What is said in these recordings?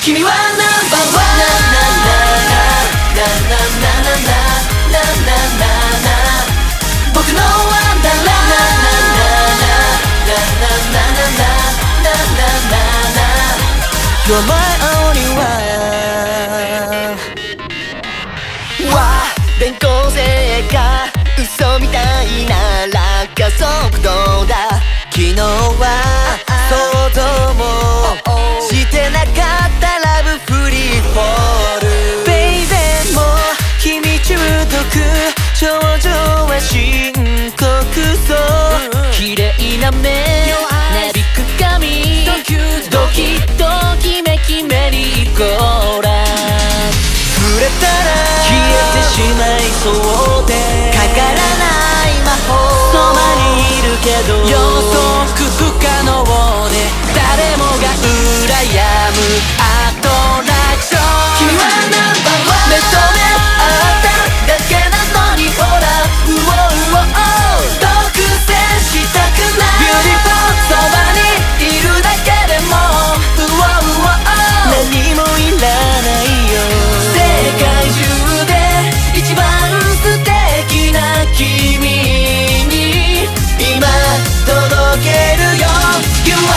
君はナンバーワン。僕のワンダーラン。You're my only one。電光石火、嘘みたいな落下速度だ。昨日は想像もしてなかったラブフリーフォール。ベイベーも君中毒、頂上は深刻そう。綺麗な目、なびく髪、ドキドキメキメリーゴーラン。触れたら消えてしまいそうで、かからない魔法。そばにいるけど予測不可能で、誰もが羨むアトラクション。君はナンバーワン。目と目合っただけなのにほら、独占したくない。ビューティフルそばにいるだけでも何もいらないよ。世界中で一番素敵な君に今届けるよ。 You are number one。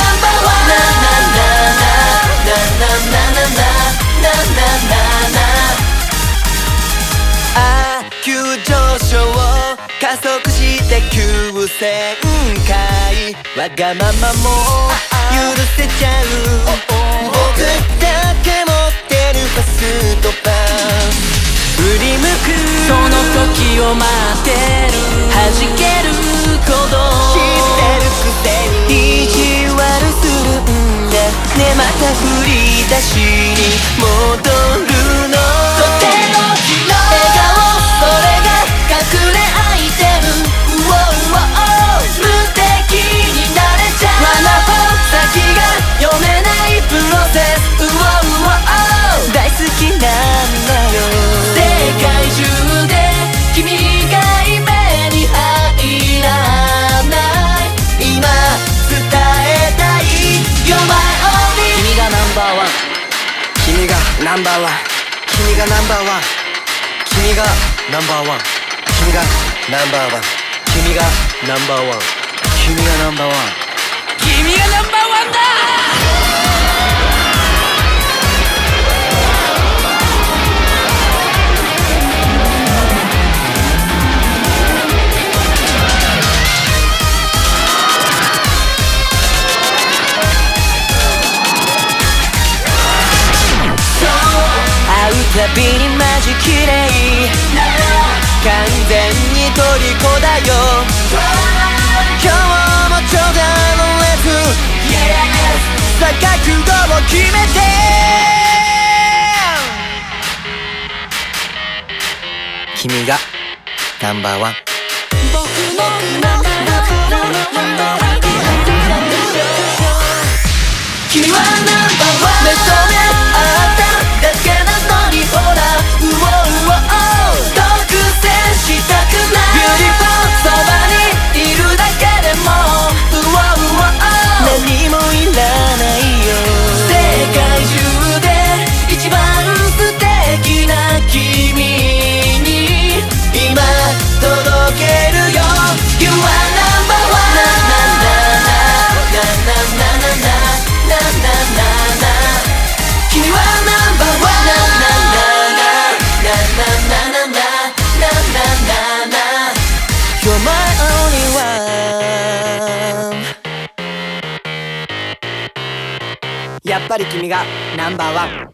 急上昇加速して急旋回、わがままも許せちゃう。僕だけ持ってるファストパス。振り向くその時を待ってる。弾けること知ってるくせに意地悪するんだね。また振り出しに戻るの。とっておきの笑顔、それが隠れアイテム。無敵になれちゃう。先が読めないプロセス。大好きなんだよ。世界中で君が目に入らない今伝えたい。 You're my only。 君がナンバーワン。君がナンバーワン。君がナンバーワン。君がナンバーワン。君がナンバーワン。君がナンバーワン。君がナンバーワン。君がナンバーワンだ。会うたびにマジ綺麗、完全に虜だよ。今日もちょうどのレス、さあ覚悟を決めて。君がナンバーワン。僕のナンバーワン。君はナンバーワン。目と目合っただけなのにほら、独占したくない。ビューティフルそばにいるだけでも何もいらないよ。世界中で一番素敵な君に今届けるよ。 You are number one。 君はナンバーワン。You're my only one。 やっぱり君がナンバーワン。